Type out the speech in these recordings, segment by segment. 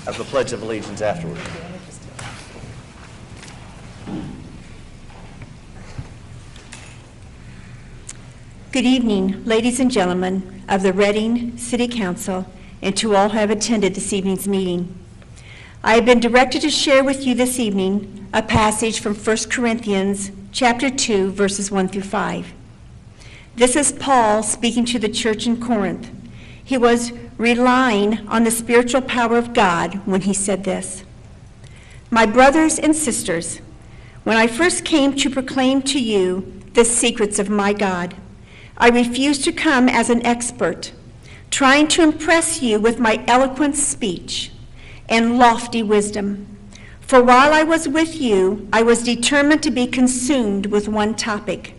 have the Pledge of Allegiance afterward. Good evening, ladies and gentlemen of the Reading City Council, and to all who have attended this evening's meeting. I have been directed to share with you this evening a passage from 1 Corinthians chapter 2, verses 1 through 5. This is Paul speaking to the church in Corinth. He was relying on the spiritual power of God when he said this: "My brothers and sisters, when I first came to proclaim to you the secrets of my God, I refused to come as an expert, trying to impress you with my eloquent speech and lofty wisdom. For while I was with you, I was determined to be consumed with one topic: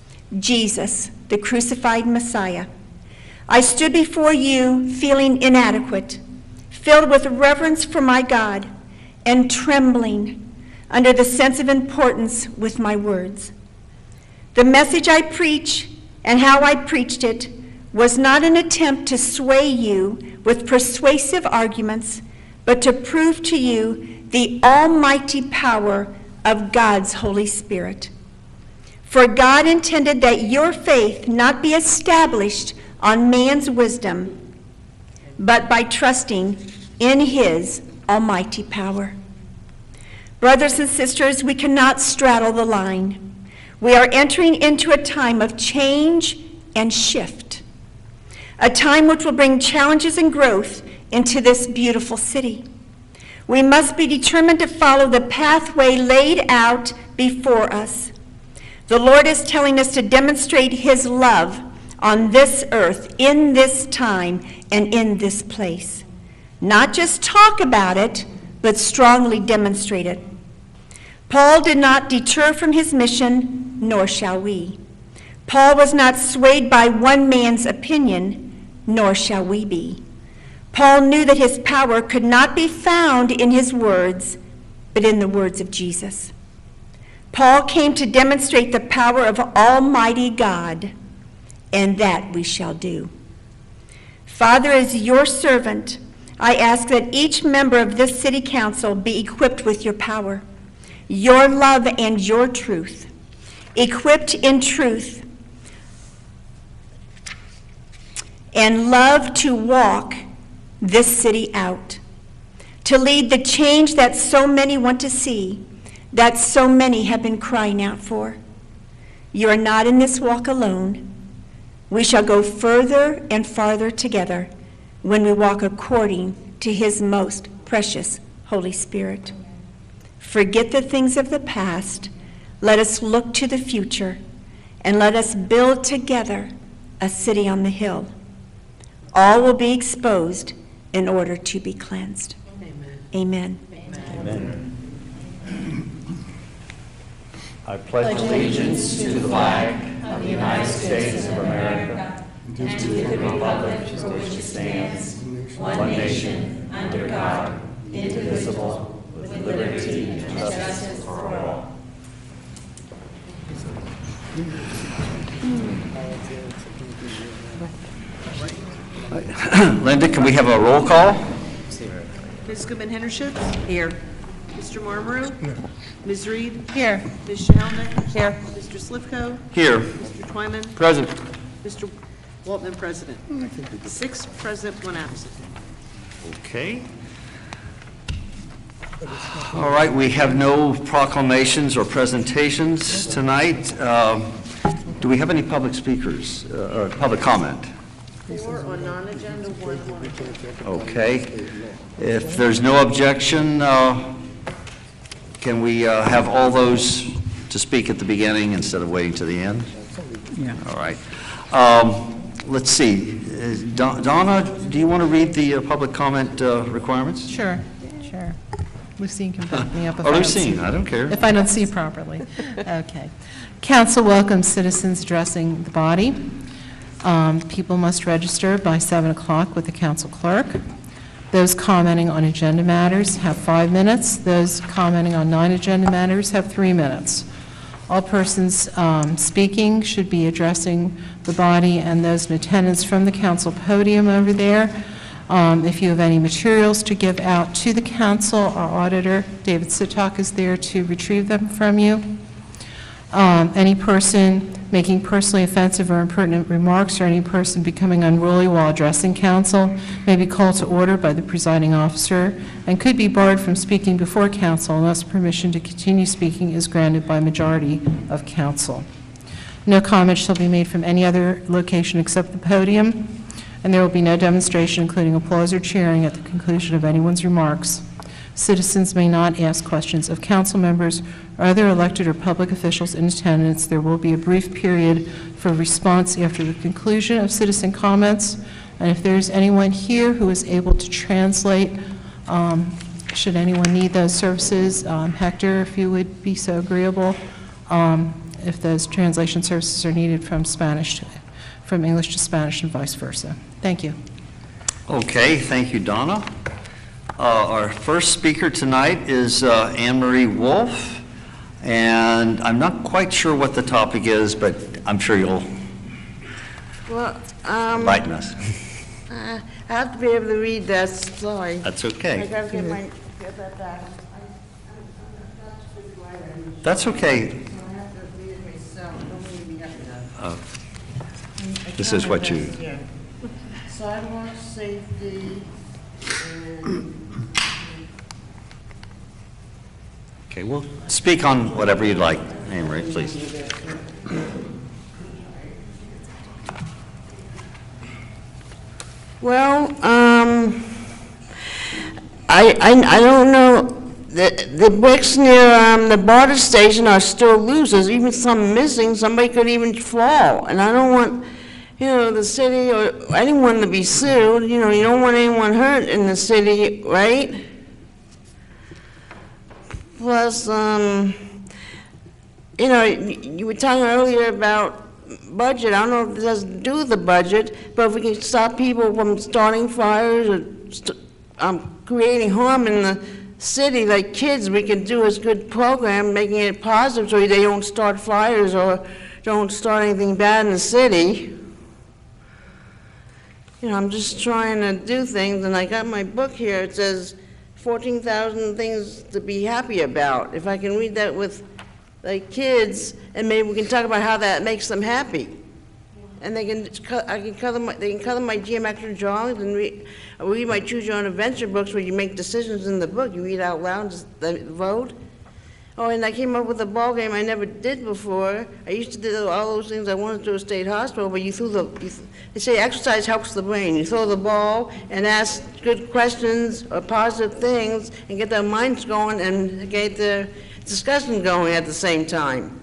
Jesus, the crucified Messiah. I stood before you feeling inadequate, filled with reverence for my God, and trembling under the sense of importance with my words. The message I preach and how I preached it was not an attempt to sway you with persuasive arguments, but to prove to you the almighty power of God's Holy Spirit. For God intended that your faith not be established on man's wisdom, but by trusting in his almighty power." Brothers and sisters, we cannot straddle the line. We are entering into a time of change and shift, a time which will bring challenges and growth into this beautiful city. We must be determined to follow the pathway laid out before us. The Lord is telling us to demonstrate his love on this earth, in this time, and in this place. Not just talk about it, but strongly demonstrate it. Paul did not deter from his mission, nor shall we. Paul was not swayed by one man's opinion, nor shall we be. Paul knew that his power could not be found in his words, but in the words of Jesus. Paul came to demonstrate the power of Almighty God, and that we shall do. Father, as your servant, I ask that each member of this city council be equipped with your power, your love, and your truth. Equipped in truth and love to walk this city out, to lead the change that so many want to see, that so many have been crying out for. You are not in this walk alone. We shall go further and farther together when we walk according to his most precious Holy Spirit. Forget the things of the past. Let us look to the future, and let us build together a city on the hill. All will be exposed in order to be cleansed. Amen. Amen. I pledge allegiance to the flag of the United States of America and to the republic for which it stands, one nation, under God, indivisible, with liberty and justice for all. Linda, can we have a roll call? Ms. Goodman-Hendershot? Here. Mr. Marmaru? Here. Ms. Reed? Here. Ms. Shahelnik? Here. Mr. Slivko? Here. Mr. Twyman? Present. Mr. Waltman, President. 6 present, 1 absent. Okay. All right, we have no proclamations or presentations tonight. Do we have any public speakers or public comment? 4 on non-agenda, 1 on agenda. Okay. If there's no objection, can we have all those to speak at the beginning instead of waiting to the end? Yeah. All right. Let's see. Donna, do you want to read the public comment requirements? Sure. Lucine can back me up if Oh, I don't Lucine, see, I don't care. if I don't see properly. Okay. Council welcomes citizens addressing the body. People must register by 7 o'clock with the council clerk. Those commenting on agenda matters have 5 minutes. Those commenting on non-agenda matters have 3 minutes. All persons speaking should be addressing the body and those in attendance from the council podium over there. If you have any materials to give out to the council, our auditor, David Sitok, is there to retrieve them from you. Any person making personally offensive or impertinent remarks or any person becoming unruly while addressing council may be called to order by the presiding officer and could be barred from speaking before council unless permission to continue speaking is granted by majority of council. No comment shall be made from any other location except the podium, and there will be no demonstration, including applause or cheering, at the conclusion of anyone's remarks. Citizens may not ask questions of council members or other elected or public officials in attendance. There will be a brief period for response after the conclusion of citizen comments, and if there's anyone here who is able to translate, should anyone need those services, Hector, if you would be so agreeable, if those translation services are needed from English to Spanish and vice versa. Thank you. Okay, thank you, Donna. Our first speaker tonight is Anne Marie Wolf, and I'm not quite sure what the topic is, but I'm sure you'll enlighten us. I have to be able to read that, sorry. That's I okay. gotta get that back. That's okay. I have to read it myself, don't leave me up there. This is what you... Yeah. Sidewalk safety and... Okay, well, speak on whatever you'd like, Anne Marie, please. Well, I don't know, the bricks near the border station are still loose, there's even some missing, somebody could even fall, and I don't want, the city or anyone to be sued, you don't want anyone hurt in the city, right? Plus, you were talking earlier about budget. I don't know if it has to do with the budget, but if we can stop people from starting fires or creating harm in the city, like kids, we can do a good program, making it positive so they don't start fires or don't start anything bad in the city. I'm just trying to do things, and I got my book here. It says 14,000 things to be happy about. If I can read that with the kids, and maybe we can talk about how that makes them happy. And they can color my geometric drawings and read my Choose Your Own Adventure books where you make decisions in the book. You read out loud, just vote. Oh, and I came up with a ball game I never did before. I used to do all those things I wanted to do at State Hospital, but they say exercise helps the brain. You throw the ball and ask good questions or positive things and get their minds going and get their discussion going at the same time.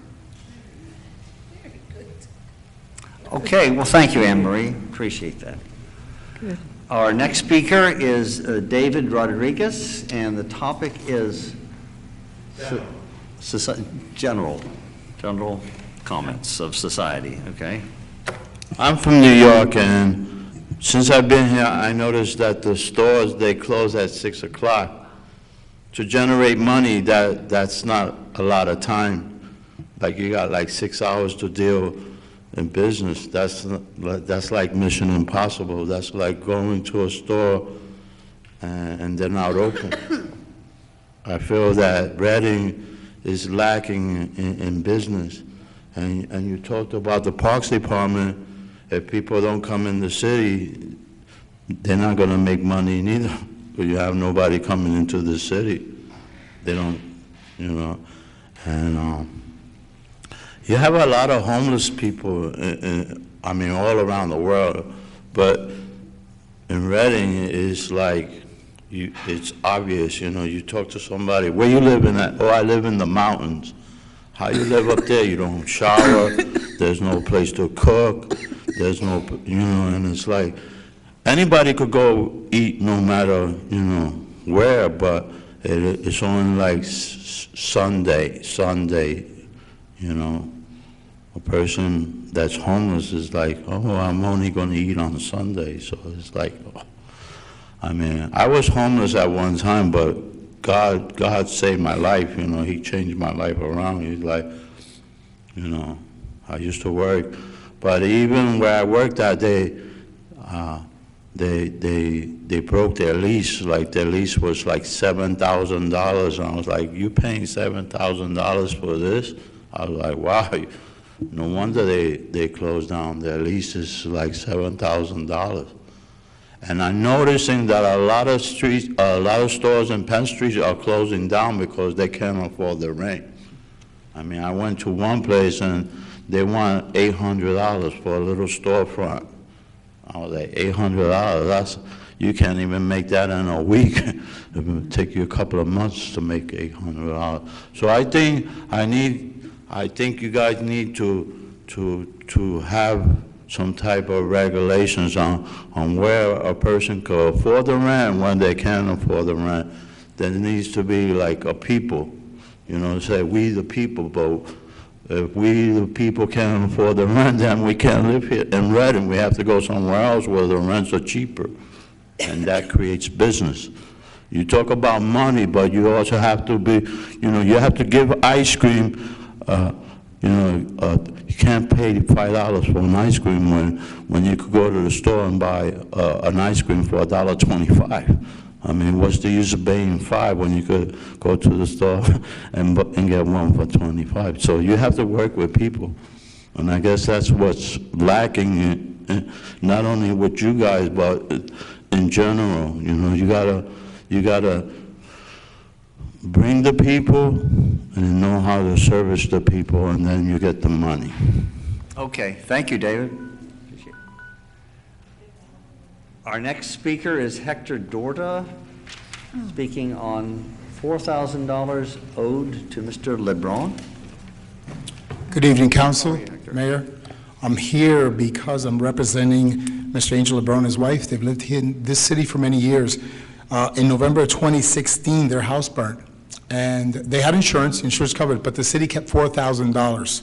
Okay, well, thank you, Anne Marie. Appreciate that. Good. Our next speaker is David Rodriguez, and the topic is general comments of society, okay? I'm from New York, and since I've been here, I noticed that the stores, they close at 6 o'clock. To generate money, that's not a lot of time. Like, you got like 6 hours to deal in business. That's like mission impossible. That's like going to a store and they're not open. I feel that Reading is lacking in business. And you talked about the Parks Department. If people don't come in the city, they're not going to make money neither. But you have nobody coming into the city. They don't, and you have a lot of homeless people, all around the world, but in Reading, it's like, it's obvious, you talk to somebody, where you living at? Oh, I live in the mountains. How you live up there? You don't shower, there's no place to cook, there's no, and it's like, anybody could go eat no matter, where, but it's only like Sunday, a person that's homeless is like, oh, I'm only going to eat on Sunday. So it's like, I was homeless at one time, but God saved my life. He changed my life around. He's like, I used to work, but even where I worked that day, they broke their lease, like their lease was like $7,000, and I was like, you paying $7,000 for this? I was like, wow, no wonder they closed down. Their lease is like $7,000. And I'm noticing that a lot of stores in Penn Street are closing down because they can't afford the rent. I mean, I went to one place and they want $800 for a little storefront. I was like, $800, you can't even make that in a week. It will take you a couple of months to make $800. So I think you guys need to have some type of regulations on where a person can afford the rent, when they can't afford the rent. There needs to be like a people, say we the people, but if we the people can't afford the rent, then we can't live here in Reading. We have to go somewhere else where the rents are cheaper, and that creates business. You talk about money, but you also have to be, you have to give ice cream. You can't pay $5 for an ice cream when you could go to the store and buy an ice cream for $1.25. I mean, what's the use of paying $5 when you could go to the store and get one for $25? So you have to work with people, and I guess that's what's lacking, not only with you guys, but in general. You gotta bring the people and know how to service the people, and then you get the money. Okay, thank you, David. Appreciate it. Our next speaker is Hector Dorda, speaking on $4,000 owed to Mr. LeBron. Good evening, Council, Mayor. I'm here because I'm representing Mr. Angel LeBron and his wife. They've lived here in this city for many years. In November of 2016, their house burned. And they had insurance covered, but the city kept $4,000.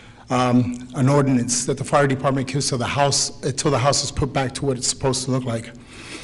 An ordinance that the fire department gives to the house until the house is put back to what it's supposed to look like.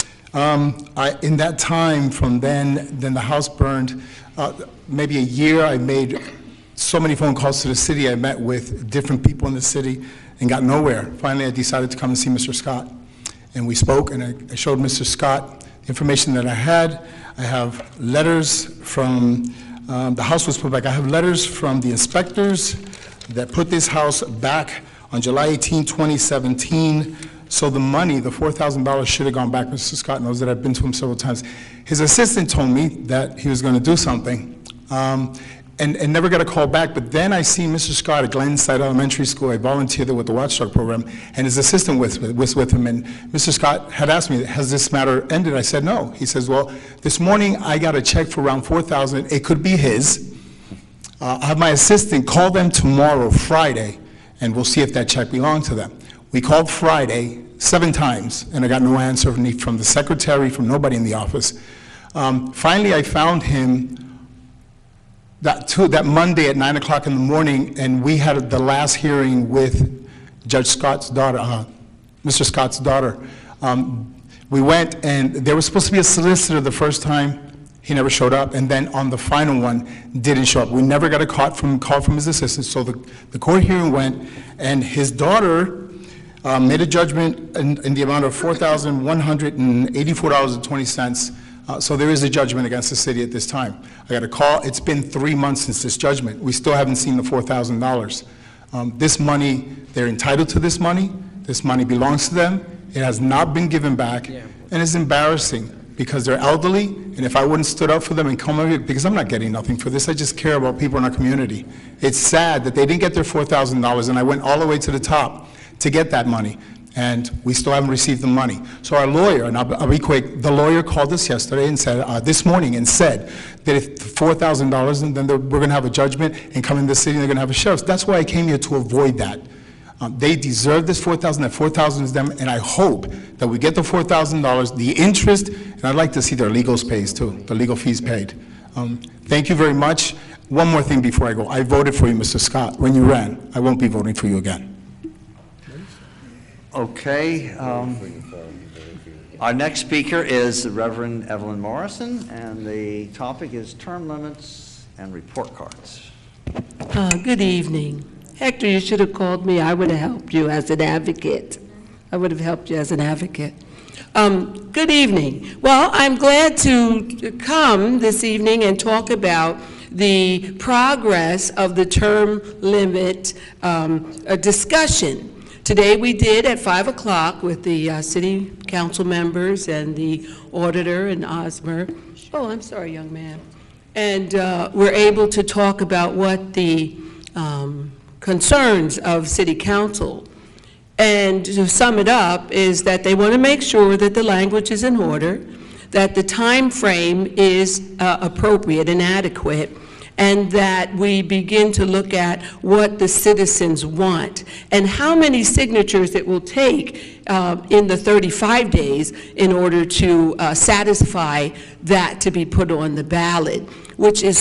In that time, from then the house burned. Maybe a year, I made so many phone calls to the city. I met with different people in the city and got nowhere. Finally, I decided to come and see Mr. Scott. And we spoke, and I showed Mr. Scott the information that I had. I have letters from, the house was put back. I have letters from the inspectors that put this house back on July 18, 2017. So the money, the $4,000 should have gone back. Mr. Scott knows that I've been to him several times. His assistant told me that he was going to do something and never got a call back. But then I see Mr. Scott at Glenside Elementary School. I volunteered there with the Watchdog program, and his assistant was with him. And Mr. Scott had asked me, has this matter ended? I said, no. He says, well, this morning I got a check for around $4,000. It could be his. I'll have my assistant call them tomorrow, Friday, and we'll see if that check belonged to them. We called Friday 7 times, and I got no answer from the secretary, from nobody in the office. Finally, I found him that Monday at 9 o'clock in the morning, and we had the last hearing with Judge Scott's daughter, Mr. Scott's daughter. We went, and there was supposed to be a solicitor the first time. He never showed up, and then on the final one, didn't show up. We never got a call from his assistant, so the court hearing went, and his daughter made a judgment in the amount of $4,184.20. So there is a judgment against the city at this time. I got a call. It's been 3 months since this judgment. We still haven't seen the $4,000. This money, they're entitled to this money. This money belongs to them. It has not been given back, and it's embarrassing because they're elderly, and if I wouldn't stood up for them and come over here, because I'm not getting nothing for this, I just care about people in our community. It's sad that they didn't get their $4,000, and I went all the way to the top to get that money, and we still haven't received the money. So our lawyer, and I'll be quick, the lawyer called us yesterday and said, this morning, and said that if $4,000, and then we're going to have a judgment and come in the city and they're going to have a sheriff. That's why I came here, to avoid that. They deserve this $4,000. That $4,000 is them, and I hope that we get the $4,000, the interest, and I'd like to see their legals paid too, the legal fees paid. Thank you very much. One more thing before I go. I voted for you, Mr. Scott, when you ran. I won't be voting for you again. Okay. Our next speaker is the Reverend Evelyn Morrison, and the topic is term limits and report cards. Good evening. Hector, you should have called me. I would have helped you as an advocate. I would have helped you as an advocate. Good evening. Well, I'm glad to come this evening and talk about the progress of the term limit discussion. Today we did at 5 o'clock with the city council members and the auditor and Osmer. Oh, I'm sorry, young man. And we're able to talk about what the concerns of city council. And to sum it up is that they want to make sure that the language is in order, that the time frame is appropriate and adequate, and that we begin to look at what the citizens want and how many signatures it will take in the 35 days in order to satisfy that to be put on the ballot, which is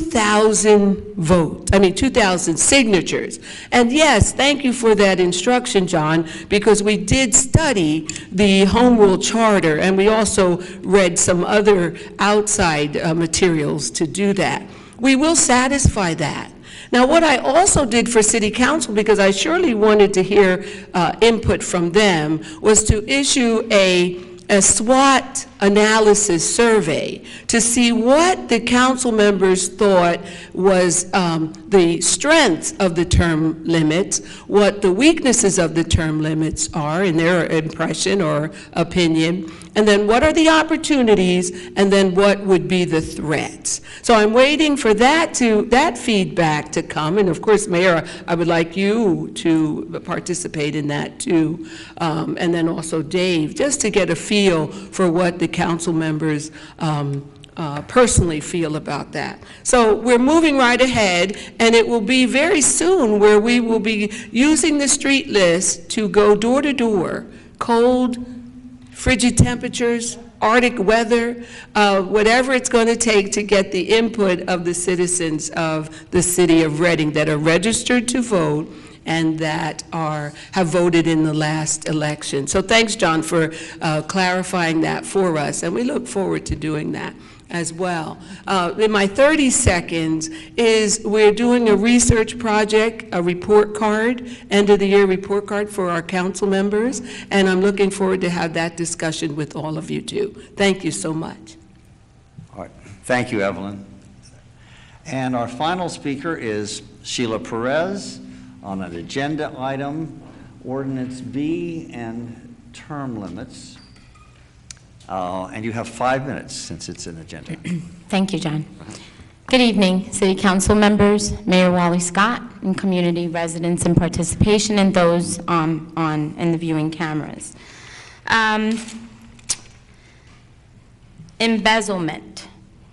2,000 signatures. And yes, thank you for that instruction, John, because we did study the Home Rule Charter, and we also read some other outside materials to do that. We will satisfy that. Now, what I also did for City Council, because I surely wanted to hear input from them, was to issue a SWOT analysis survey to see what the council members thought was the strengths of the term limits, what the weaknesses of the term limits are in their impression or opinion, and then what are the opportunities, and then what would be the threats. So I'm waiting for that feedback to come, and of course, Mayor, I would like you to participate in that too, and then also Dave, just to get a feel for what the council members personally feel about that. So we're moving right ahead, and it will be very soon where we will be using the street list to go door to door, cold, frigid temperatures, Arctic weather, whatever it's going to take to get the input of the citizens of the city of Reading that are registered to vote and that have voted in the last election. So thanks, John, for clarifying that for us, and we look forward to doing that as well. In my 30 seconds is we're doing a research project, a report card, end of the year report card for our council members, and I'm looking forward to have that discussion with all of you too. Thank you so much. All right. Thank you, Evelyn. And our final speaker is Sheila Perez on an agenda item, Ordinance B and term limits. And you have 5 minutes since it's an agenda. Thank you, John. Good evening, City Council members, Mayor Wally Scott, and community residents in participation, and those in the viewing cameras. Embezzlement.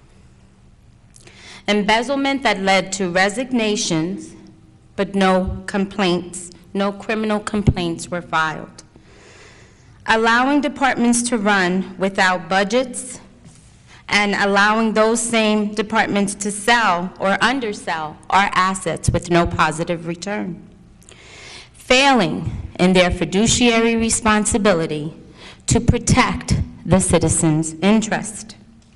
Embezzlement that led to resignations, but no complaints, no criminal complaints were filed. Allowing departments to run without budgets and allowing those same departments to sell or undersell our assets with no positive return. Failing in their fiduciary responsibility to protect the citizens' interest.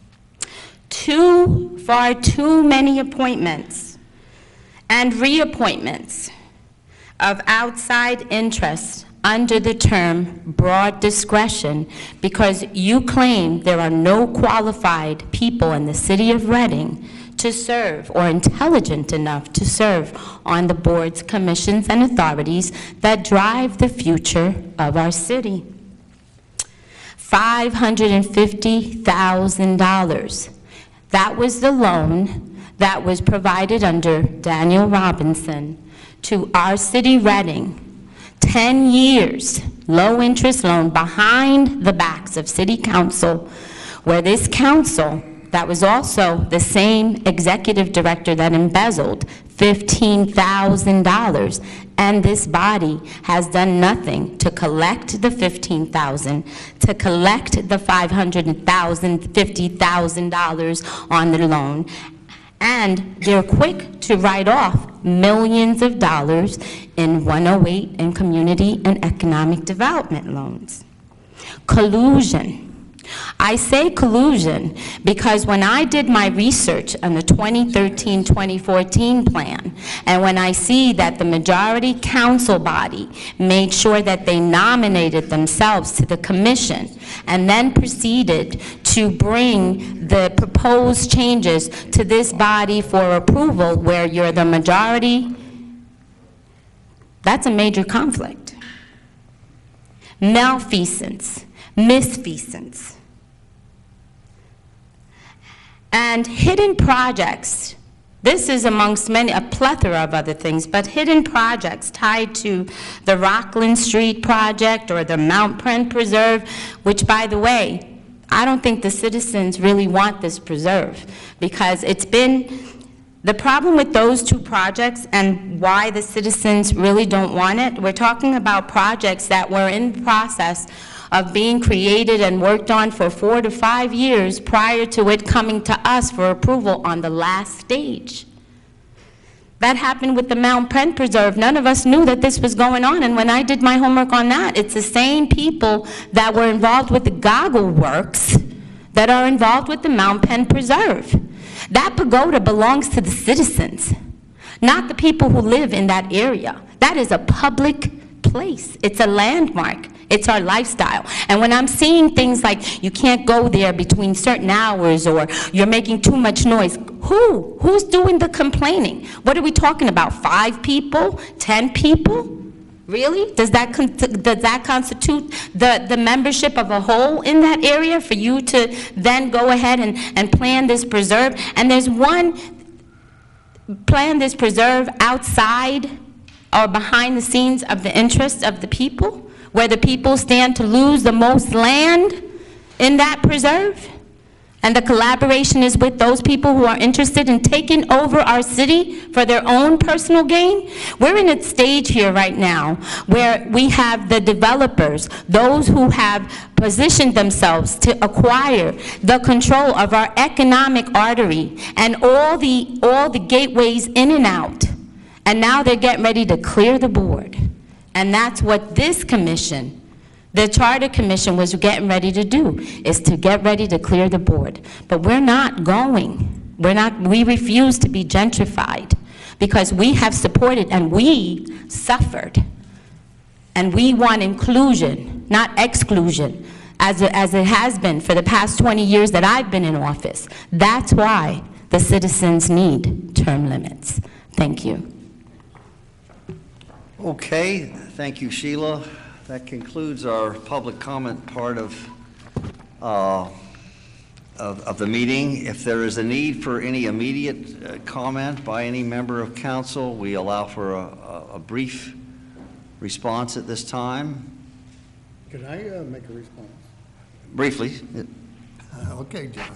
Far too many appointments and reappointments of outside interests under the term broad discretion, because you claim there are no qualified people in the city of Reading to serve or intelligent enough to serve on the boards, commissions, and authorities that drive the future of our city. $550,000. That was the loan that was provided under Daniel Robinson to our city, Reading. 10 years, low-interest loan behind the backs of City Council, where this council, that was also the same executive director that embezzled $15,000, and this body has done nothing to collect the $15,000, to collect the $50,000 on the loan, and they're quick to write off millions of dollars in 108 and community and economic development loans. Collusion. I say collusion because when I did my research on the 2013-2014 plan, and when I see that the majority council body made sure that they nominated themselves to the commission and then proceeded to bring the proposed changes to this body for approval where you're the majority, that's a major conflict. Malfeasance, misfeasance. And hidden projects, this is amongst a plethora of other things, but hidden projects tied to the Rockland Street project or the Mount Penn Preserve, which, by the way, I don't think the citizens really want this preserve, because it's been, the problem with those two projects and why the citizens really don't want it, we're talking about projects that were in the process of being created and worked on for 4 to 5 years prior to it coming to us for approval on the last stage. That happened with the Mount Penn Preserve. None of us knew that this was going on, and when I did my homework on that, it's the same people that were involved with the Goggle Works that are involved with the Mount Penn Preserve. That pagoda belongs to the citizens, not the people who live in that area. That is a public place. It's a landmark. It's our lifestyle. And when I'm seeing things like you can't go there between certain hours or you're making too much noise, who's doing the complaining? What are we talking about, 5 people, 10 people? Really? Does that constitute the membership of a whole in that area for you to then go ahead and plan this preserve? And there's one, plan this preserve outside or behind the scenes of the interests of the people, where the people stand to lose the most land in that preserve, and the collaboration is with those people who are interested in taking over our city for their own personal gain. We're in a stage here right now where we have the developers, those who have positioned themselves to acquire the control of our economic artery and all the gateways in and out, and now they're getting ready to clear the board. And that's what this commission, the Charter Commission, was getting ready to do, is to get ready to clear the board. But we're not going. We refuse to be gentrified because we have supported and we suffered. And we want inclusion, not exclusion, as it has been for the past 20 years that I've been in office. That's why the citizens need term limits. Thank you. Okay, thank you, Sheila. That concludes our public comment part of the meeting. If there is a need for any immediate comment by any member of council, we allow for a brief response at this time. Could I make a response? Briefly. Okay, John.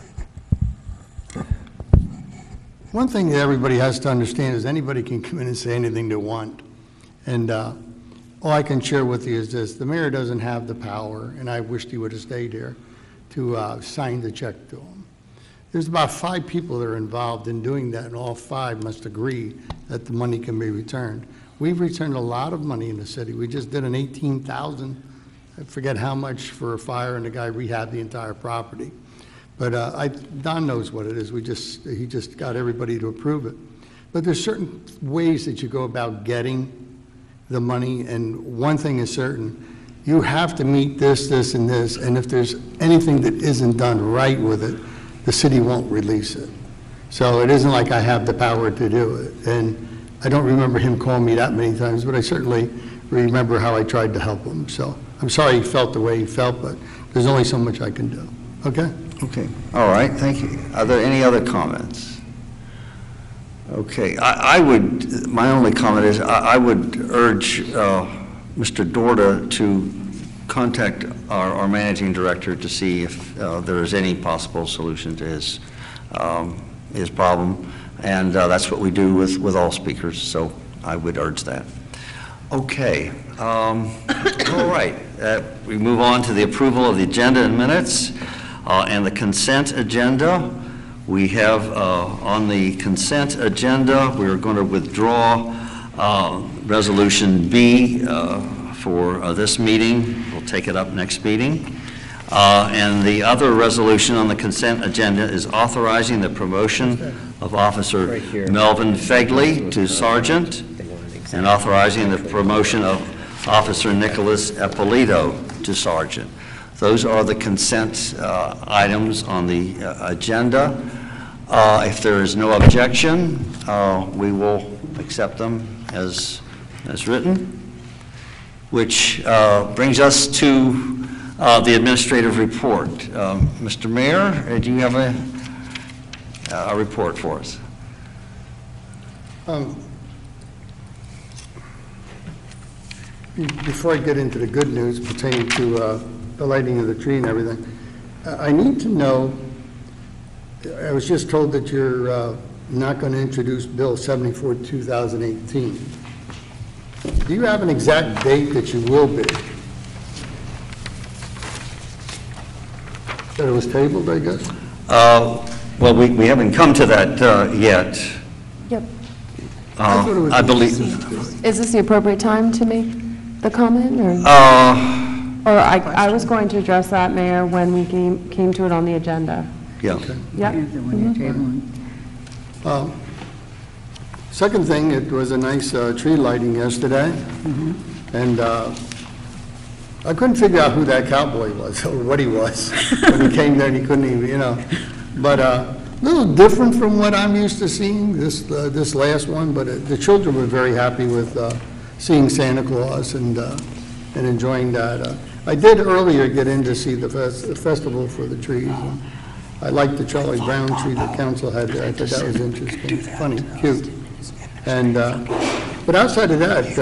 One thing that everybody has to understand is anybody can come in and say anything they want. And all I can share with you is this: the mayor doesn't have the power, and I wished he would have stayed here, to sign the check to him. There's about 5 people that are involved in doing that, and all 5 must agree that the money can be returned. We've returned a lot of money in the city. We just did an $18,000, I forget how much, for a fire, and the guy rehabbed the entire property. But Don knows what it is. He just got everybody to approve it. But there's certain ways that you go about getting the money, and one thing is certain: you have to meet this, this, and this, and if there's anything that isn't done right with it, the city won't release it. So it isn't like I have the power to do it. And I don't remember him calling me that many times, but I certainly remember how I tried to help him. So I'm sorry he felt the way he felt, but there's only so much I can do. Okay? Okay. All right. Thank you. Are there any other comments? Okay, my only comment is I would urge Mr. Dorda to contact our managing director to see if there is any possible solution to his problem, and that's what we do with all speakers, so I would urge that. Okay, all right, we move on to the approval of the agenda and minutes and the consent agenda. We have on the consent agenda, we're going to withdraw Resolution B for this meeting. We'll take it up next meeting. And the other resolution on the consent agenda is authorizing the promotion of Officer Melvin Fegley to sergeant and authorizing the promotion of Officer Nicholas Eppolito to sergeant. Those are the consent items on the agenda. If there is no objection, we will accept them as written, which brings us to the administrative report. Mr. Mayor, do you have a report for us? Before I get into the good news pertaining to the lighting of the tree and everything, I need to know, I was just told that you're not going to introduce Bill 74, 2018. Do you have an exact date that you will be? That it was tabled, I guess? Well, we haven't come to that yet. Yep. I believe. Is this the appropriate time to make the comment, or? Or I was going to address that, Mayor, when we came to it on the agenda. Yeah. Okay. Yep. Second thing, it was a nice tree lighting yesterday, and I couldn't figure out who that cowboy was, or what he was, when he came there and he couldn't even, you know. But a little different from what I'm used to seeing, this last one, but the children were very happy with seeing Santa Claus and enjoying that. I did earlier get in to see the festival for the trees. And I liked the Charlie Brown tree the council had there. I thought that was interesting, funny, cute. And, but outside of that,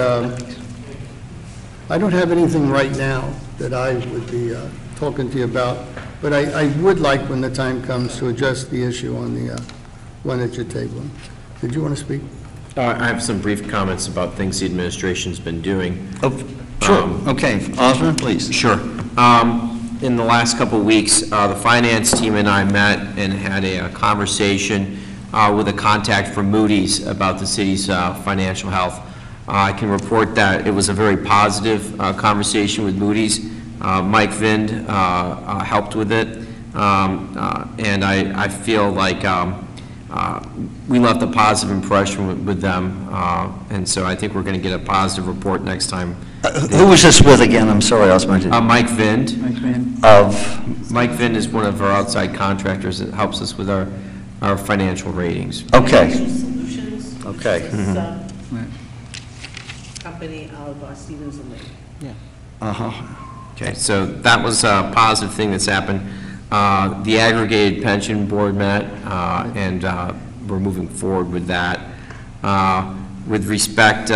I don't have anything right now that I would be talking to you about, but I would like, when the time comes, to address the issue on the one at your table. Did you want to speak? I have some brief comments about things the administration's been doing. Oh, sure. Okay. Osborne, please. Sure. In the last couple of weeks, the finance team and I met and had a conversation with a contact from Moody's about the city's financial health. I can report that it was a very positive conversation with Moody's. Mike Vind helped with it, and I feel like we left a positive impression with them, and so I think we're going to get a positive report next time. Who was this with again? I'm sorry, Osborne. Mike Vind. Mike Vind. Mike Vind is one of our outside contractors that helps us with our financial ratings. Okay. Solutions. Okay. Company of Stevens and Lee. Uh-huh. Okay, so that was a positive thing that's happened. The aggregated pension board met, and we're moving forward with that. With respect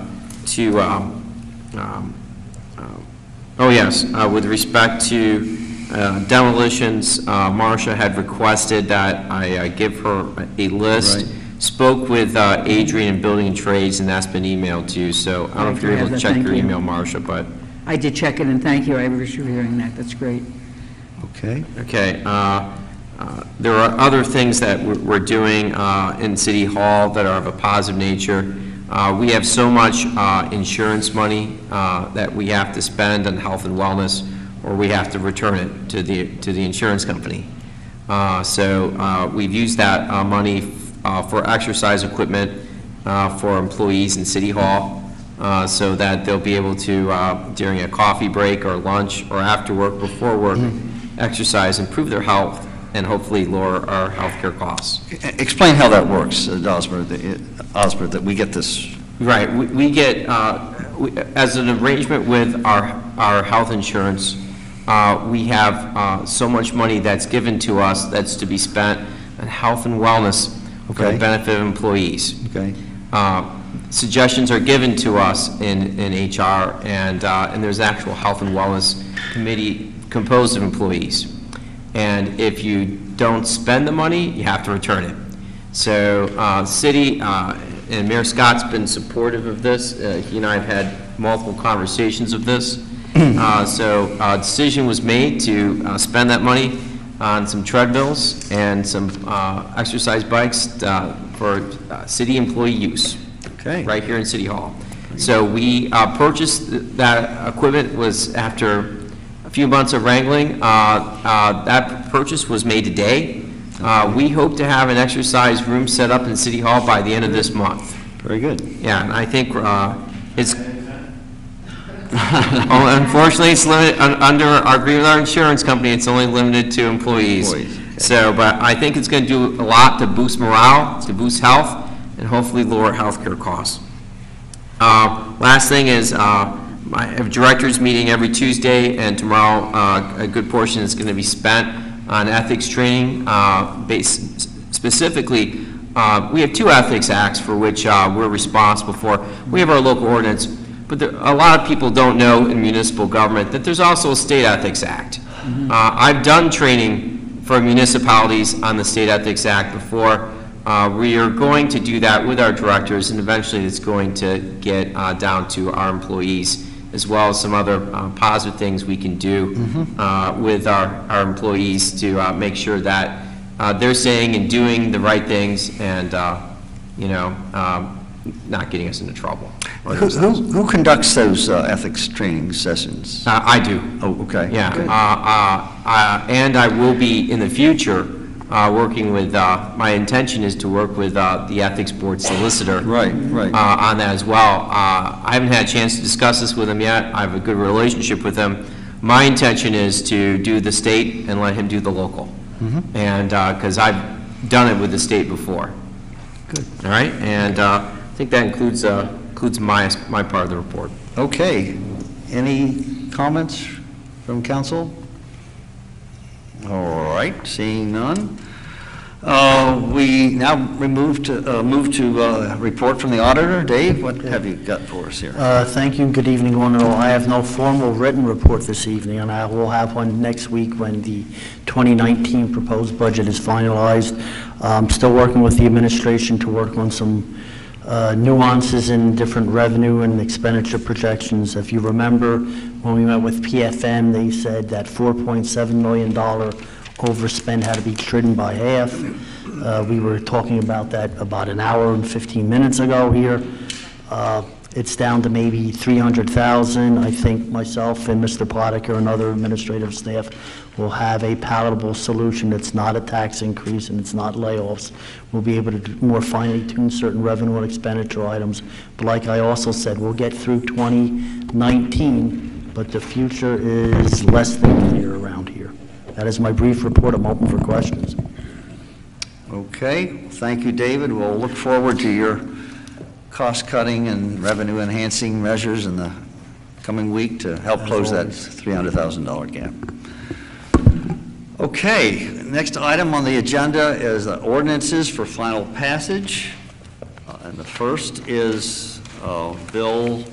with respect to demolitions, Marcia had requested that I give her a list. Right. Spoke with Adrian in Building and Trades, and that's been emailed to you, so I don't know if you're able to check your email, Marcia, but. I did check it, and thank you. I was hearing that. That's great. Okay. Okay. There are other things that we're doing in City Hall that are of a positive nature. We have so much insurance money that we have to spend on health and wellness, or we have to return it to the insurance company. So we've used that money for exercise equipment for employees in City Hall, so that they'll be able to, during a coffee break or lunch or after work, before work, exercise, improve their health, and hopefully lower our healthcare costs. Explain how that works, Osborne, that we get this. Right. We get, as an arrangement with our health insurance, we have so much money that's given to us that's to be spent on health and wellness for the benefit of employees. Okay. Suggestions are given to us in HR, and there's an actual health and wellness committee composed of employees. And if you don't spend the money, you have to return it. So city, and Mayor Scott's been supportive of this. He and I have had multiple conversations of this. So a decision was made to spend that money on some treadmills and some exercise bikes for city employee use. Okay. Right here in City Hall. So we purchased that equipment was after few months of wrangling. That purchase was made today. We hope to have an exercise room set up in City Hall by the end of this month. Very good. Yeah, and I think it's, unfortunately, it's limited, under our agreement with our insurance company, it's only limited to employees. Okay. So, but I think it's going to do a lot to boost morale, to boost health, and hopefully lower healthcare costs. Last thing is, I have directors meeting every Tuesday, and tomorrow a good portion is going to be spent on ethics training. Specifically, we have 2 ethics acts for which we're responsible for. We have our local ordinance, but a lot of people don't know in municipal government that there's also a state ethics act. I've done training for municipalities on the State Ethics Act before. We are going to do that with our directors, and eventually it's going to get down to our employees, as well as some other positive things we can do with our employees to make sure that they're saying and doing the right things and, you know, not getting us into trouble. Who conducts those ethics training sessions? I do. Oh, okay. Yeah, Good. and I will be in the future working with, my intention is to work with the Ethics Board solicitor. Right. On that as well. I haven't had a chance to discuss this with him yet. I have a good relationship with him. My intention is to do the state and let him do the local. And, because I've done it with the state before. Good. All right, and I think that includes my part of the report. Okay. Any comments from council? All right, seeing none. We now move to report from the auditor. Dave, what have you got for us here? Thank you, good evening, one and all. I have no formal written report this evening, and I will have one next week when the 2019 proposed budget is finalized. I'm still working with the administration to work on some nuances in different revenue and expenditure projections. If you remember, when we met with PFM, they said that $4.7 million overspend had to be trimmed by half. We were talking about that about an hour and 15 minutes ago here. It's down to maybe $300,000. I think myself and Mr. Potiker and other administrative staff will have a palatable solution that's not a tax increase and it's not layoffs. We'll be able to more finely tune certain revenue and expenditure items. But like I also said, we'll get through 2019, but the future is less than clear around here. That is my brief report. I'm open for questions. Okay, thank you, David. We'll look forward to your cost-cutting and revenue-enhancing measures in the coming week to help close that $300,000 gap. Okay, next item on the agenda is ordinances for final passage. And the first is Bill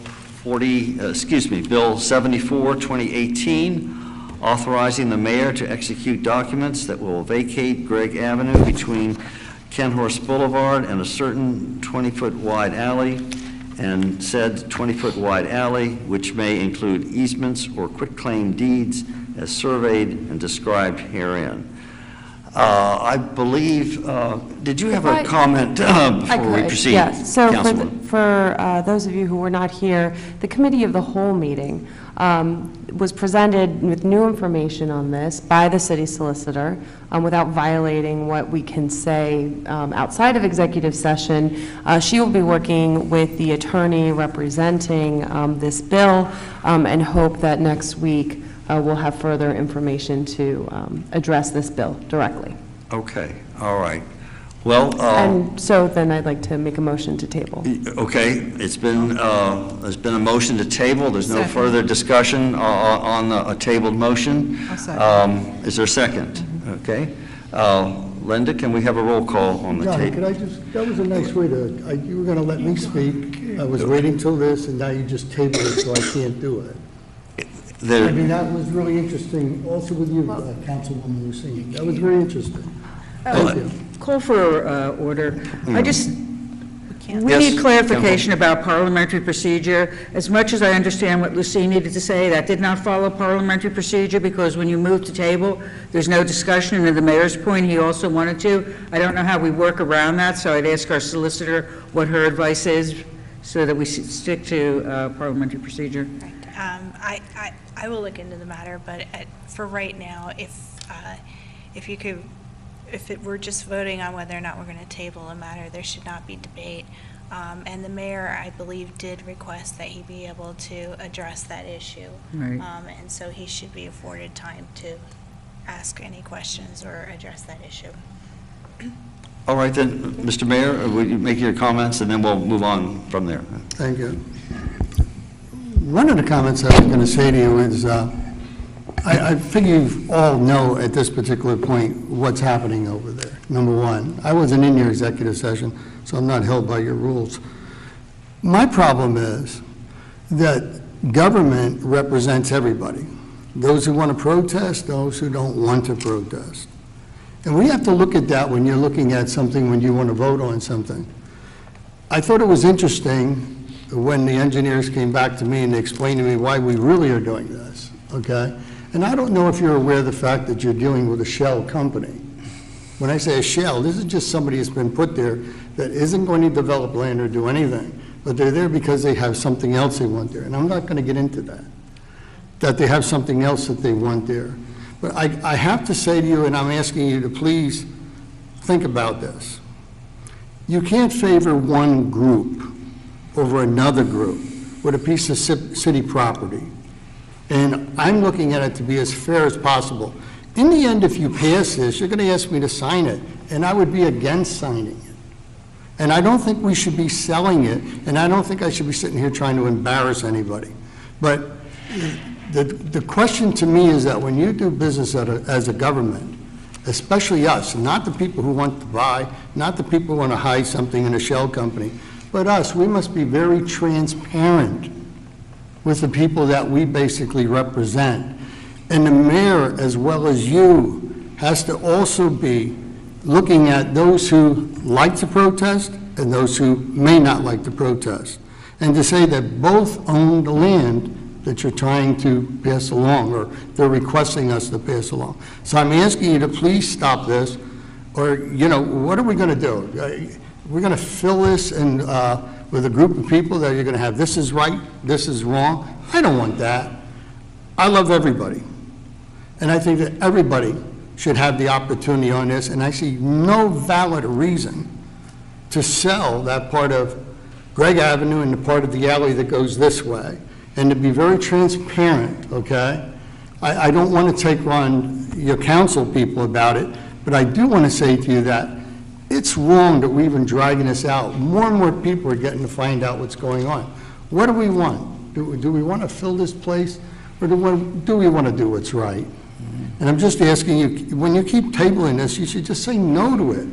74, 2018, authorizing the mayor to execute documents that will vacate Gregg Avenue between Kenhorst Boulevard and a certain 20-foot wide alley, and said 20-foot wide alley, which may include easements or quitclaim deeds as surveyed and described herein. I believe, did you have a comment before we proceed? Yes. So Councilwoman? for those of you who were not here, the committee of the whole meeting was presented with new information on this by the city solicitor without violating what we can say outside of executive session. She will be working with the attorney representing this bill and hope that next week we'll have further information to address this bill directly. Okay, all right. Well, and so then I'd like to make a motion to table. okay, it's been, there's been a motion to table. There's no further discussion on a tabled motion. Is there a second? Okay. Linda, can we have a roll call on the Johnny, table? could I just, that was a nice way to, you were going to let me speak. I was waiting till this, and now you just tabled it, so I can't do it. I mean, that was really interesting, also with you, Councilwoman Lucini. That was very interesting. Thank you. Call for order. We need clarification about parliamentary procedure. As much as I understand what Lucy needed to say, that did not follow parliamentary procedure, because when you move to table, there's no discussion, and to the mayor's point, he also wanted to. I don't know how we work around that, so I'd ask our solicitor what her advice is so that we stick to parliamentary procedure. I will look into the matter, but for right now, if you could, if we're just voting on whether or not we're going to table a matter, there should not be debate. And the mayor, I believe, did request that he be able to address that issue. Right. And so he should be afforded time to ask any questions or address that issue. All right, then, Mr. Mayor, will you make your comments, and then we'll move on from there. Thank you. One of the comments I was going to say to you is, I figure you all know at this particular point what's happening over there, number one. I wasn't in your executive session, so I'm not held by your rules. My problem is that government represents everybody, those who want to protest, those who don't want to protest. And we have to look at that when you're looking at something, when you want to vote on something. I thought it was interesting when the engineers came back to me and they explained to me why we really are doing this, okay? And I don't know if you're aware of the fact that you're dealing with a shell company. When I say a shell, this is just somebody that's been put there that isn't going to develop land or do anything, but they're there because they have something else they want there. And I'm not going to get into that they have something else that they want there. But I have to say to you, and I'm asking you to please think about this. You can't favor one group over another group with a piece of city property. And I'm looking at it to be as fair as possible. In the end, if you pass this, you're going to ask me to sign it, and I would be against signing it. And I don't think we should be selling it, and I don't think I should be sitting here trying to embarrass anybody. But the question to me is that when you do business as a government, especially us, not the people who want to buy, not the people who want to hide something in a shell company, but us, we must be very transparent with the people that we basically represent. And the mayor, as well as you, has to also be looking at those who like to protest and those who may not like to protest. And to say that both own the land that you're trying to pass along, or they're requesting us to pass along. So I'm asking you to please stop this, or, you know, what are we going to do? We're going to fill this and with a group of people that you're going to have, this is right, this is wrong. I don't want that. I love everybody. And I think that everybody should have the opportunity on this, and I see no valid reason to sell that part of Gregg Avenue and the part of the alley that goes this way, and to be very transparent, okay? I don't want to take on your council people about it, but I do want to say to you that it's wrong that we're even dragging this out. More and more people are getting to find out what's going on. What do we want? Do we want to fill this place, or do we want to do what's right? And I'm just asking you, when you keep tabling this, you should just say no to it.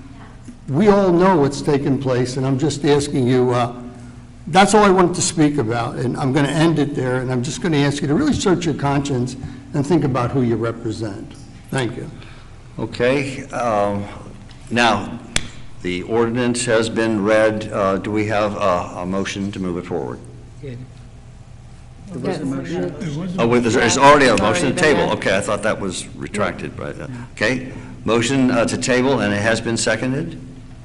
We all know what's taking place, and I'm just asking you, that's all I wanted to speak about, and I'm going to end it there, and I'm just going to ask you to really search your conscience and think about who you represent. Thank you. Okay. Now, the ordinance has been read. Do we have a motion to move it forward? There was a motion. Oh, wait, there's already a motion to table. Okay, I thought that was retracted. Right. Okay, motion to table, and it has been seconded?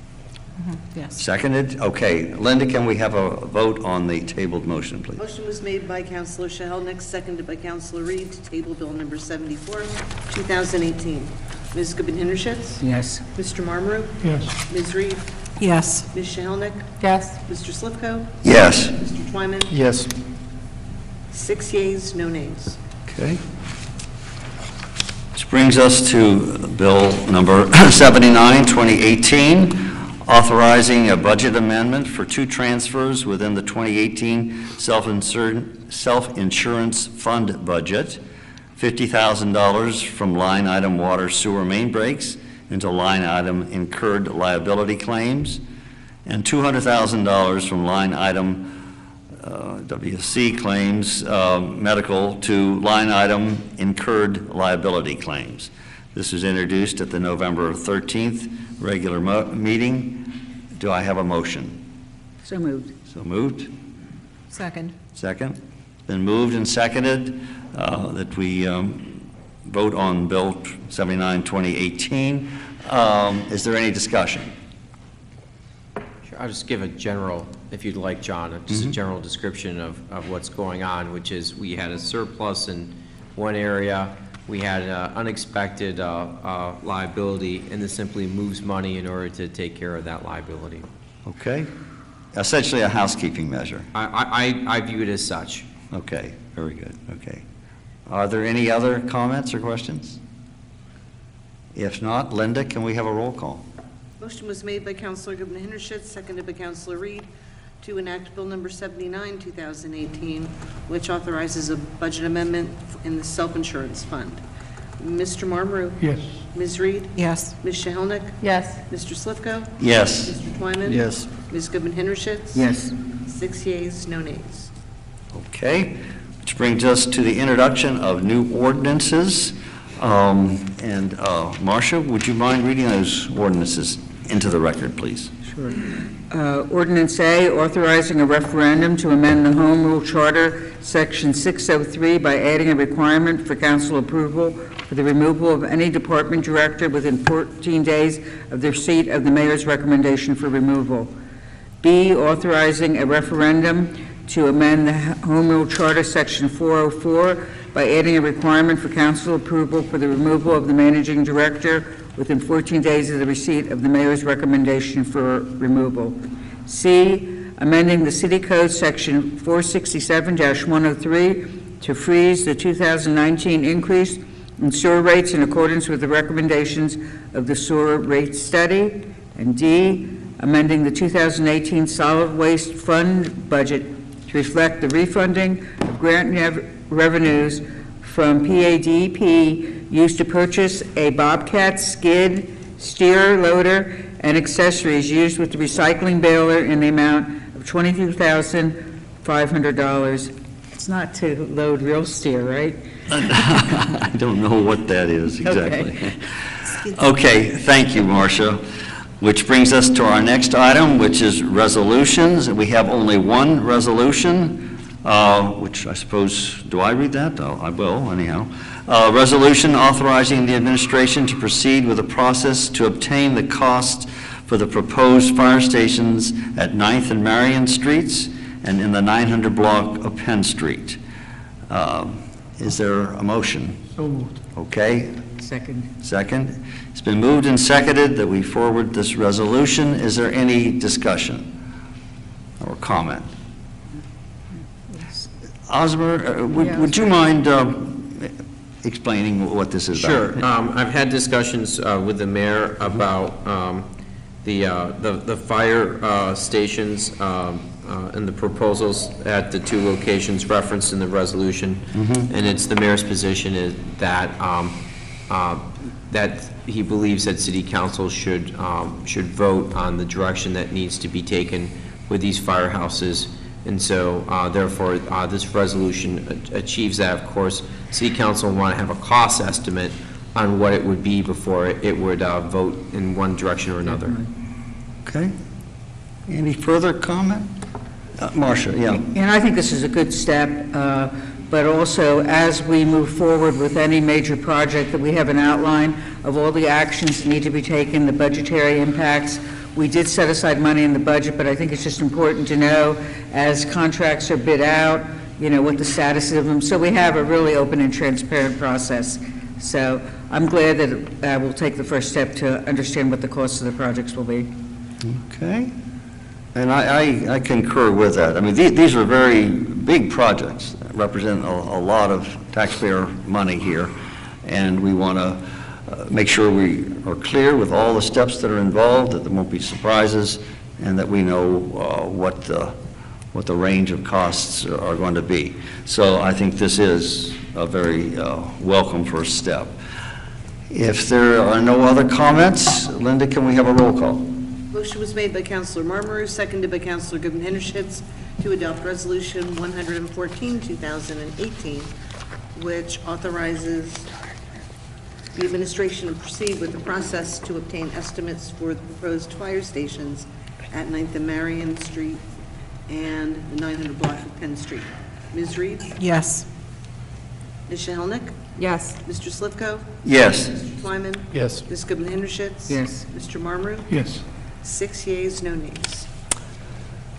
Yes. Seconded? Okay. Linda, can we have a vote on the tabled motion, please? Motion was made by Councilor Chehelnick, seconded by Councilor Reed, to table Bill number 74, 2018. Ms. Goodman Hintershitz? Yes. Mr. Marmaru? Yes. Ms. Reed? Yes. Ms. Chehelnick? Yes. Mr. Slivko? Yes. Mr. Twyman? Yes. 6 yeas, no nays. Okay. This brings us to Bill number 79, 2018, authorizing a budget amendment for 2 transfers within the 2018 self-insurance fund budget, $50,000 from line item water sewer main breaks into line item incurred liability claims, and $200,000 from line item WC claims medical to line item incurred liability claims. This was introduced at the November 13th regular meeting. Do I have a motion? So moved. So moved. Second. Second. Been moved and seconded that we vote on Bill 79, 2018. Is there any discussion? Sure, I'll just give a general if you'd like, John, just a general description of what's going on, which is we had a surplus in one area, we had an unexpected liability, and this simply moves money in order to take care of that liability. Okay. Essentially a housekeeping measure. I view it as such. Okay, very good, okay. Are there any other comments or questions? If not, Linda, can we have a roll call? Motion was made by Councilor Goodman Hendershot, seconded by Councilor Reed, to enact Bill number 79, 2018, which authorizes a budget amendment in the self-insurance fund. Mr. Marmaru? Yes. Ms. Reed? Yes. Ms. Shehelnick? Yes. Mr. Slivko? Yes. Mr. Twyman? Yes. Ms. Goodman Hendershot? Yes. 6 yeas, no nays. Okay, which brings us to the introduction of new ordinances. Marcia, would you mind reading those ordinances into the record, please? Sure. Ordinance A, authorizing a referendum to amend the Home Rule Charter, Section 603, by adding a requirement for council approval for the removal of any department director within 14 days of the receipt of the mayor's recommendation for removal. B, authorizing a referendum to amend the Home Rule Charter, Section 404, by adding a requirement for council approval for the removal of the managing director within 14 days of the receipt of the mayor's recommendation for removal. C, amending the City Code, Section 467-103, to freeze the 2019 increase in sewer rates in accordance with the recommendations of the sewer rate study. And D, amending the 2018 solid waste fund budget to reflect the refunding of grant revenues from PADP used to purchase a Bobcat skid, steer loader, and accessories used with the recycling baler in the amount of $22,500. It's not to load real steer, right? I don't know what that is exactly. Okay. Okay, thank you, Marcia. Which brings us to our next item, which is resolutions. We have only one resolution, which I suppose, do I read that? Oh, I will, anyhow. Resolution authorizing the administration to proceed with a process to obtain the cost for the proposed fire stations at 9th and Marion Streets and in the 900 block of Penn Street. Is there a motion? So moved. Okay. Second. Second. It's been moved and seconded that we forward this resolution. Is there any discussion or comment? Osmer, would you mind explaining what this is about? Sure. I've had discussions with the mayor about the fire stations and the proposals at the two locations referenced in the resolution. And it's the mayor's position is that that he believes that City Council should vote on the direction that needs to be taken with these firehouses. And so, therefore, this resolution achieves that. Of course, City Council will want to have a cost estimate on what it would be before it would vote in one direction or another. Okay. Any further comment? Marcia, yeah. And I think this is a good step, but also as we move forward with any major project, that we have an outline of all the actions that need to be taken, the budgetary impacts. We did set aside money in the budget, but I think it's just important to know as contracts are bid out, you know, what the status of them. So we have a really open and transparent process. So I'm glad that we'll take the first step to understand what the costs of the projects will be. Okay. And I concur with that. I mean, these are very big projects that represent a lot of taxpayer money here, and we want to make sure we are clear with all the steps that are involved, that there won't be surprises, and that we know what the range of costs are going to be. So I think this is a very welcome first step. If there are no other comments, Linda, can we have a roll call? Motion was made by Councilor Marmaru, seconded by Councilor Goodman Hendershot, to adopt Resolution 114, 2018, which authorizes the administration to proceed with the process to obtain estimates for the proposed fire stations at 9th and Marion Street and the 900 block of Penn Street. Ms. Reed? Yes. Ms. Shehelnick? Yes. Mr. Slivko? Yes. Mr. Twyman? Yes. Ms. Goodman Hendershot? Yes. Mr. Marmaru? Yes. 6 yeas, no nays.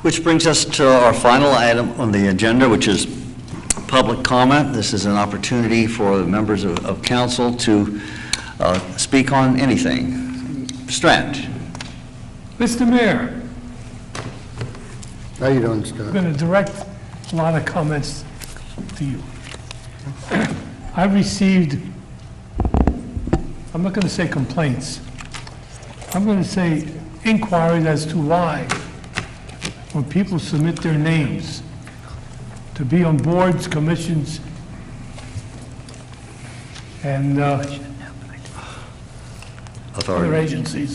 Which brings us to our final item on the agenda, which is public comment. This is an opportunity for the members of council to speak on anything. Strand. Mr. Mayor. How you doing, Scott? I'm going to direct a lot of comments to you. I received, I'm not going to say complaints, I'm going to say inquiries as to why, when people submit their names to be on boards, commissions, and other agencies,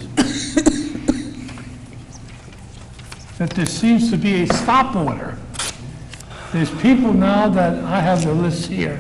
that there seems to be a stop order. There's people now that I have the list here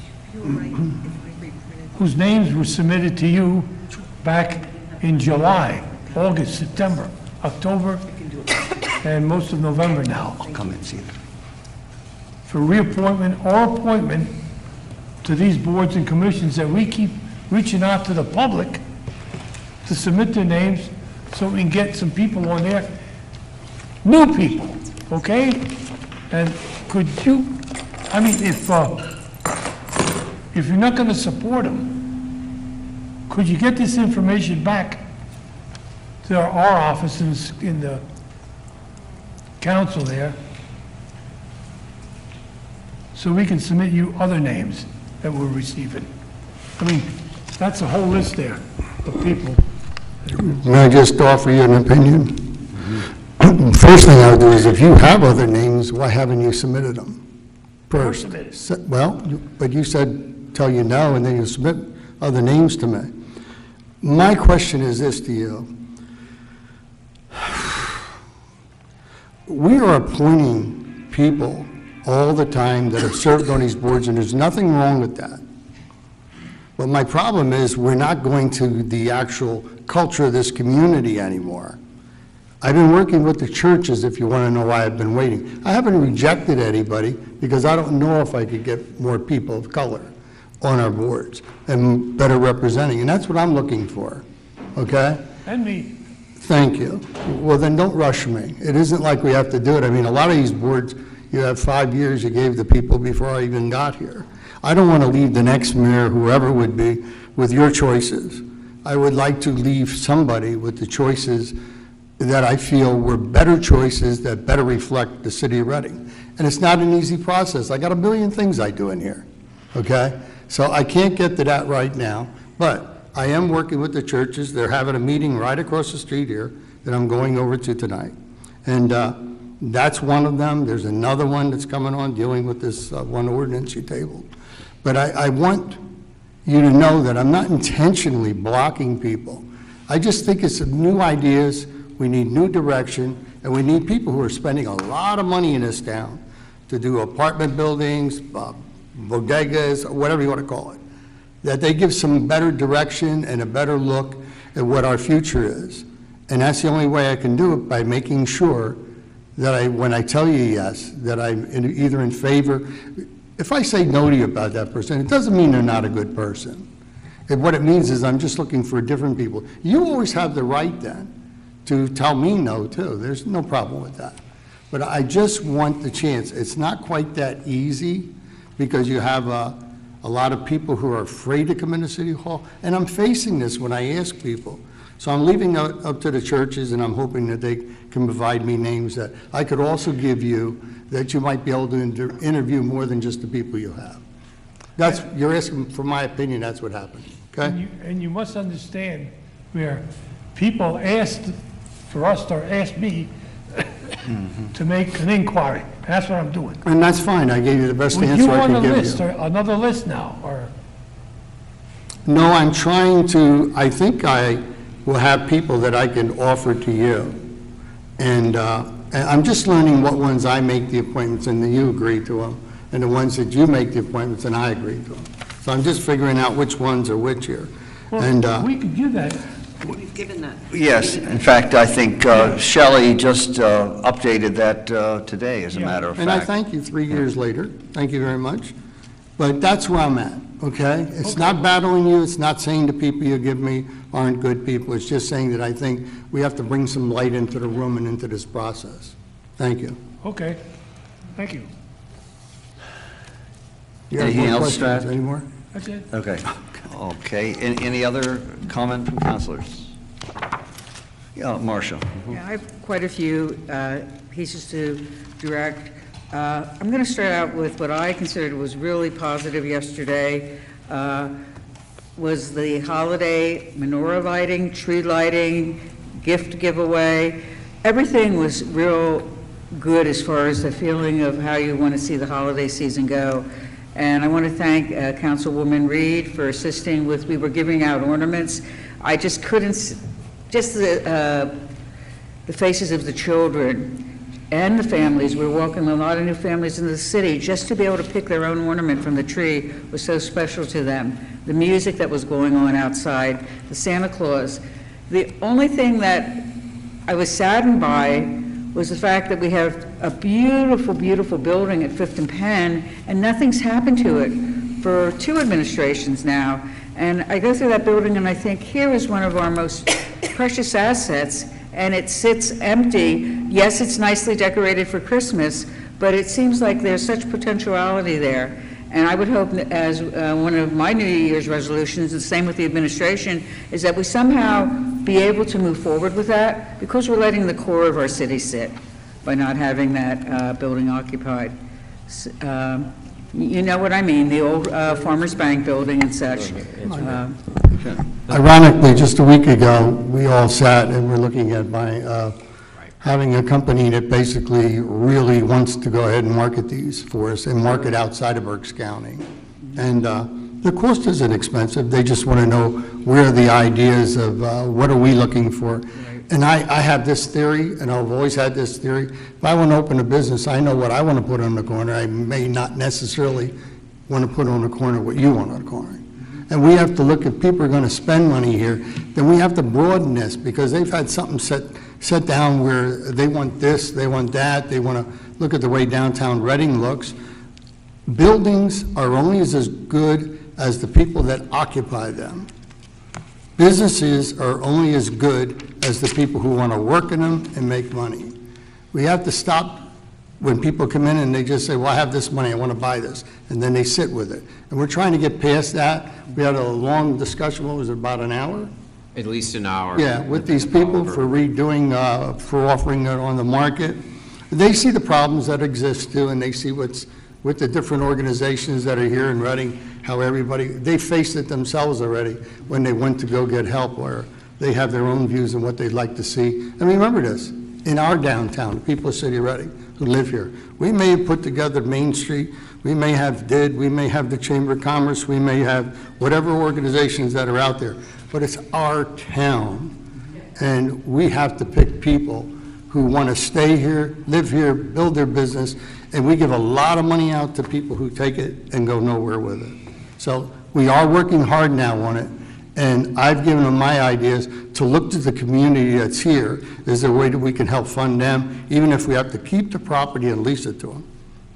whose names were submitted to you back in July, August, September, October, and most of November now. I'll come and see it. For reappointment or appointment to these boards and commissions that we keep reaching out to the public to submit their names so we can get some people on there, new people, okay? And could you, I mean, if you're not going to support them, could you get this information back to our offices in the council there so we can submit you other names that we're receiving? I mean, that's a whole list there of people. May I just offer you an opinion? First thing I would do is, if you have other names, why haven't you submitted them first? Well, but you said, tell you no, and then you submit other names to me. My question is this to you. We are appointing people all the time that have served on these boards, and there's nothing wrong with that. But my problem is we're not going to the actual culture of this community anymore. I've been working with the churches, if you want to know why I've been waiting. I haven't rejected anybody because I don't know if I could get more people of color on our boards and better representing, and that's what I'm looking for, okay? And me. Thank you. Well, then don't rush me. It isn't like we have to do it. I mean, a lot of these boards, you have 5 years you gave the people before I even got here. I don't want to leave the next mayor, whoever would be, with your choices. I would like to leave somebody with the choices that I feel were better choices that better reflect the city of Reading. And it's not an easy process. I got a million things I do in here, okay? So I can't get to that right now, but I am working with the churches. They're having a meeting right across the street here that I'm going over to tonight. And that's one of them. There's another one that's coming on dealing with this one ordinance you tabled. But I want you to know that I'm not intentionally blocking people. I just think it's some new ideas. We need new direction, and we need people who are spending a lot of money in this town to do apartment buildings, bodegas, whatever you want to call it, that they give some better direction and a better look at what our future is. And that's the only way I can do it, by making sure that when I tell you yes, that I'm either in favor. If I say no to you about that person, it doesn't mean they're not a good person. What it means is I'm just looking for different people. You always have the right then to tell me no too. There's no problem with that. But I just want the chance. It's not quite that easy because you have a lot of people who are afraid to come into City Hall. And I'm facing this when I ask people. So I'm leaving it up to the churches, and I'm hoping that they can provide me names that I could also give you that you might be able to interview more than just the people you have. You're asking for my opinion, that's what happened, okay? And you must understand where people asked for us to ask me to make an inquiry. That's what I'm doing. And that's fine. I gave you the best answer I can give you. You want a list, or another list now, or? No, I'm trying to, I think I will have people that I can offer to you. And I'm just learning what ones I make the appointments and then you agree to them, and the ones that you make the appointments and I agree to them. So I'm just figuring out which ones are which here. Well, and we could give that. We've given that. Yes, in fact, I think Shelley just updated that today, as a matter of fact. And I thank you 3 years later. Thank you very much. But that's where I'm at, okay? It's not battling you. It's not saying the people you give me aren't good people. It's just saying that I think we have to bring some light into the room and into this process. Thank you. Okay, thank you. You have Anything more else, questions Strat? anymore? That's it. Okay. Okay. Any other comment from councilors? Yeah, Marcia. Yeah, I have quite a few pieces to direct. I'm going to start out with what I considered was really positive yesterday, was the holiday menorah lighting, tree lighting, gift giveaway. Everything was real good as far as the feeling of how you want to see the holiday season go. And I want to thank Councilwoman Reed for assisting with, we were giving out ornaments. I just couldn't, just the faces of the children and the families. We're welcoming a lot of new families in the city. Just to be able to pick their own ornament from the tree was so special to them. The music that was going on outside, the Santa Claus. The only thing that I was saddened by was the fact that we have a beautiful, beautiful building at Fifth and Penn, and nothing's happened to it for 2 administrations now. And I go through that building and I think, here is one of our most precious assets, and it sits empty. Yes, it's nicely decorated for Christmas, but it seems like there's such potentiality there. And I would hope, that as one of my New Year's resolutions, the same with the administration, is that we somehow be able to move forward with that, because we're letting the core of our city sit by not having that building occupied. You know what I mean, the old Farmers Bank building and such. Ironically, just a week ago, we all sat and we're looking at having a company that basically really wants to go ahead and market these for us and market outside of Berks County. And the cost isn't expensive. They just want to know where are the ideas of what are we looking for. And I have this theory, and I've always had this theory. If I want to open a business, I know what I want to put on the corner. I may not necessarily want to put on the corner what you want on the corner. And we have to look, if people are going to spend money here, then we have to broaden this, because they've had something set down where they want this, they want that, they want to look at the way downtown Reading looks. Buildings are only as good as the people that occupy them. Businesses are only as good as the people who want to work in them and make money. We have to stop when people come in and they just say, well, I have this money, I want to buy this, and then they sit with it. And we're trying to get past that. We had a long discussion, what was it, about an hour? At least an hour. Yeah, with these people for redoing, for offering it on the market. They see the problems that exist too, and they see what's with the different organizations that are here in Reading, how everybody, they faced it themselves already when they went to go get help, where they have their own views on what they'd like to see. And remember this, in our downtown, the people of City of Reading who live here, we may have put together Main Street, we may have we may have the Chamber of Commerce, we may have whatever organizations that are out there, but it's our town. And we have to pick people who want to stay here, live here, build their business, and we give a lot of money out to people who take it and go nowhere with it. So we are working hard now on it, and I've given them my ideas to look to the community that's here. Is there a way that we can help fund them, even if we have to keep the property and lease it to them?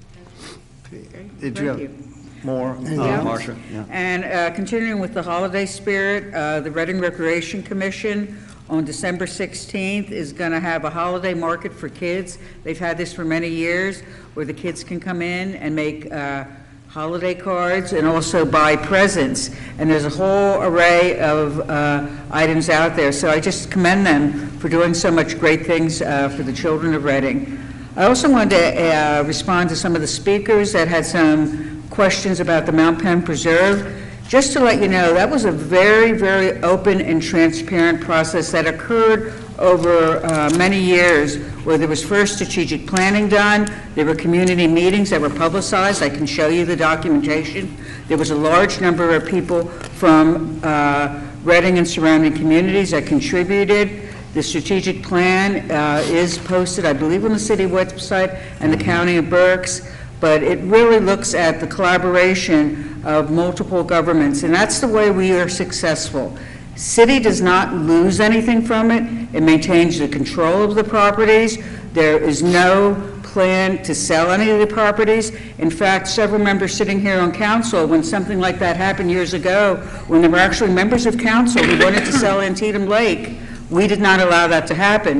Did you have more, Marcia? Yeah. And continuing with the holiday spirit, the Reading Recreation Commission on December 16th is going to have a holiday market for kids. They've had this for many years, where the kids can come in and make holiday cards and also buy presents. And there's a whole array of items out there. So I just commend them for doing so much great things for the children of Reading. I also wanted to respond to some of the speakers that had some questions about the Mount Penn Preserve. Just to let you know, that was a very, very open and transparent process that occurred over many years, where there was first strategic planning done, there were community meetings that were publicized. I can show you the documentation. There was a large number of people from Reading and surrounding communities that contributed. The strategic plan is posted, I believe, on the city website and the County of Berks, but it really looks at the collaboration of multiple governments, and that's the way we are successful. City does not lose anything from it. It maintains the control of the properties. There is no plan to sell any of the properties. In fact, several members sitting here on council, when something like that happened years ago, when there were actually members of council who wanted to sell Antietam Lake, we did not allow that to happen.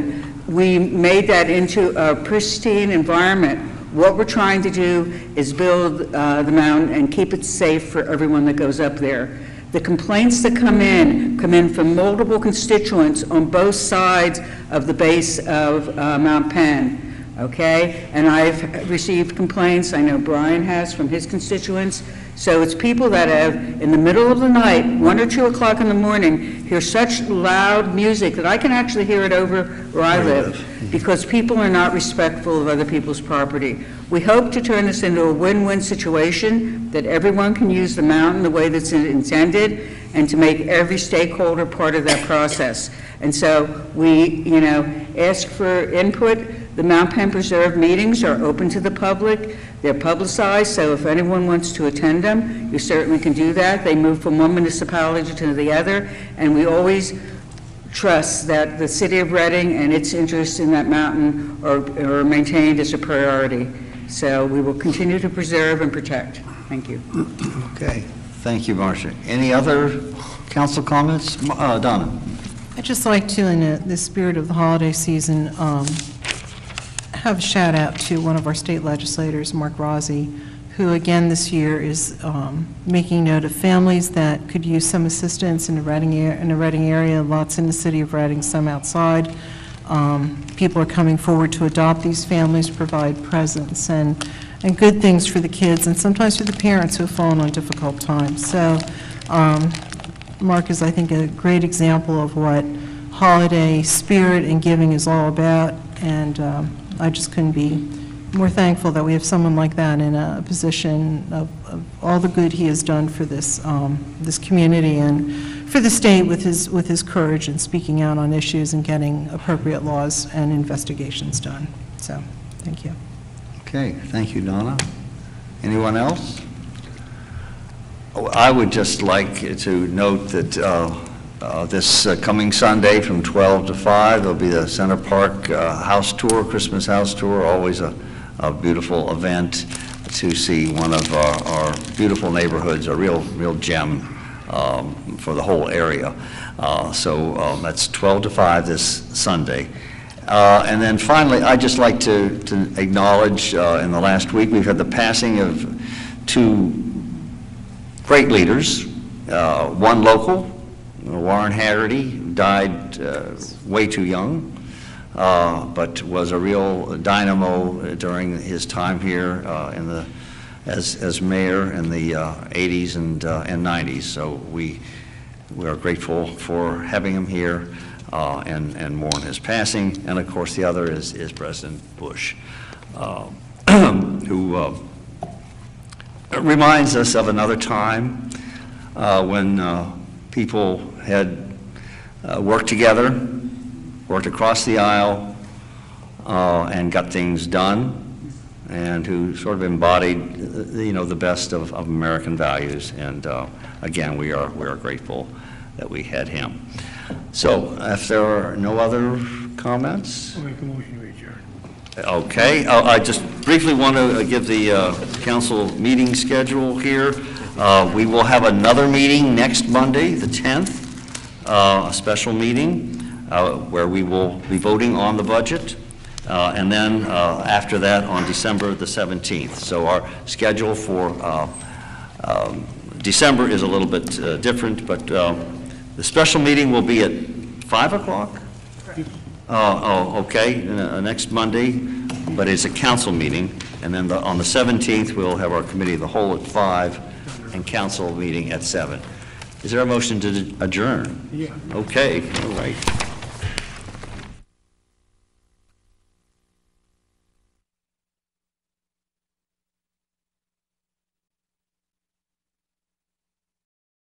we made that into a pristine environment. What we're trying to do is build the mountain and keep it safe for everyone that goes up there. The complaints that come in from multiple constituents on both sides of the base of Mount Penn. Okay, and I've received complaints, I know Brian has from his constituents, so it's people that have, in the middle of the night, 1 or 2 o'clock in the morning, hear such loud music that I can actually hear it over where I live, because people are not respectful of other people's property. We hope to turn this into a win-win situation, that everyone can use the mountain the way that's intended, and to make every stakeholder part of that process. And so we, ask for input. The Mount Penn Preserve meetings are open to the public. They're publicized, so if anyone wants to attend them, you certainly can do that. They move from one municipality to the other, and we always trust that the city of Reading and its interest in that mountain are maintained as a priority. So we will continue to preserve and protect. Thank you. Okay, thank you, Marcia. Any other council comments? Donna? I'd just like to, in the spirit of the holiday season, have a shout out to one of our state legislators, Mark Rossi, who again this year is making note of families that could use some assistance in the Reading area, lots in the city of Reading, some outside. People are coming forward to adopt these families, provide presents and good things for the kids, and sometimes for the parents who have fallen on difficult times. So Mark is, I think, a great example of what holiday spirit and giving is all about, and I just couldn't be more thankful that we have someone like that in a position of all the good he has done for this this community and for the state with his courage and speaking out on issues and getting appropriate laws and investigations done. So, thank you. Okay, thank you, Donna. Anyone else? Oh, I would just like to note that this coming Sunday from 12 to 5, there'll be the Center Park house tour, Christmas house tour, always a beautiful event to see one of our beautiful neighborhoods, a real gem for the whole area. So that's 12 to 5 this Sunday. And then finally, I'd just like to acknowledge in the last week, we've had the passing of 2 great leaders, one local, Warren Haggerty, died way too young, but was a real dynamo during his time here as mayor in the 80s and 90s. So we are grateful for having him here and mourn his passing. And of course, the other is President Bush, who reminds us of another time when people had worked together, worked across the aisle, and got things done, and who sort of embodied, the best of American values. And again, we are grateful that we had him. So, if there are no other comments, I'll make a motion to adjourn. okay. I just briefly want to give the council meeting schedule here. We will have another meeting next Monday, the 10th, a special meeting where we will be voting on the budget, and then after that on December the 17th. So our schedule for December is a little bit different, but the special meeting will be at 5 o'clock? Okay, next Monday, but it's a council meeting, and then on the 17th, we'll have our committee of the whole at 5, and council meeting at 7. Is there a motion to adjourn? Yeah. Okay, all right.